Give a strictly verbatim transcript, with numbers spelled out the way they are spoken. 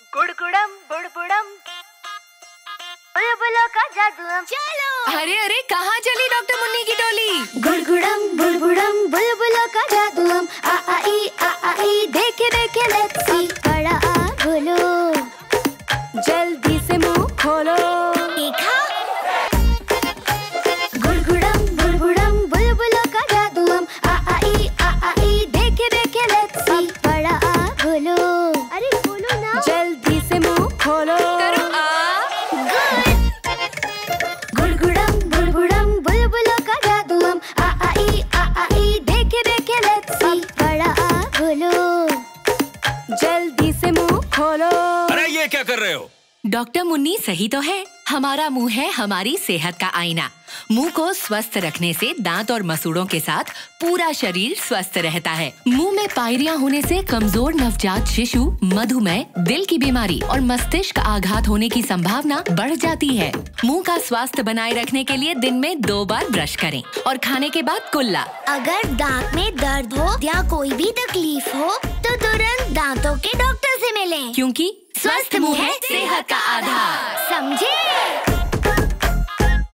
गुड़गुड़म बुड़बुड़म बुलबुलों का जादू हम। चलो। अरे अरे कहाँ चली डॉक्टर मुन्नी की टोली? गुड़गुड़म बुड़बुड़म बुलबुलों का जादू हम। आ आ ई आ आ ई देखे देखे लेट्स सी। बड़ा आ बोलो, जल्दी से मुंह खोलो। देखा? गुड़गुड़म बुड़बुड़म बुलबुलों का जादू हम। आ आ ई आ आ ई देखे देखे लेट्स सी। बड़ा आ बोलो, अरे बोलो ना, जल्दी से मुंह खोलो। करो आ। गुड़गुड़म बुड़बुड़म बुलबुलों का जादू हम। आ आ ई आ आ ई देखे देखे लेट्स सी। बड़ा आ बोलो, जल्दी से मुंह खोलो। अरे ये क्या कर रहे हो? डॉक्टर मुन्नी सही तो है, हमारा मुंह है हमारी सेहत का आईना। मुंह को स्वस्थ रखने से दांत और मसूड़ों के साथ पूरा शरीर स्वस्थ रहता है। मुंह में पायरियां होने से कमजोर नवजात शिशु, मधुमेह, दिल की बीमारी और मस्तिष्क आघात होने की संभावना बढ़ जाती है। मुंह का स्वास्थ्य बनाए रखने के लिए दिन में दो बार ब्रश करें और खाने के बाद कुल्ला। अगर दांत में दर्द हो या कोई भी तकलीफ हो तो तुरंत दांतों के डॉक्टर से मिलें, क्योंकि स्वस्थ मुंह है सेहत का आधार। समझे?